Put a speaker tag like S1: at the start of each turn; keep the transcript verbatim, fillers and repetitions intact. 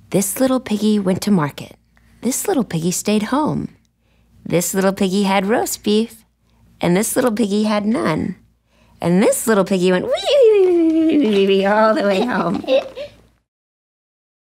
S1: This little piggy went to market. This little piggy stayed home. This little piggy had roast beef, and this little piggy had none. And this little piggy went wee, wee, wee, wee, wee, wee, wee, all the way home.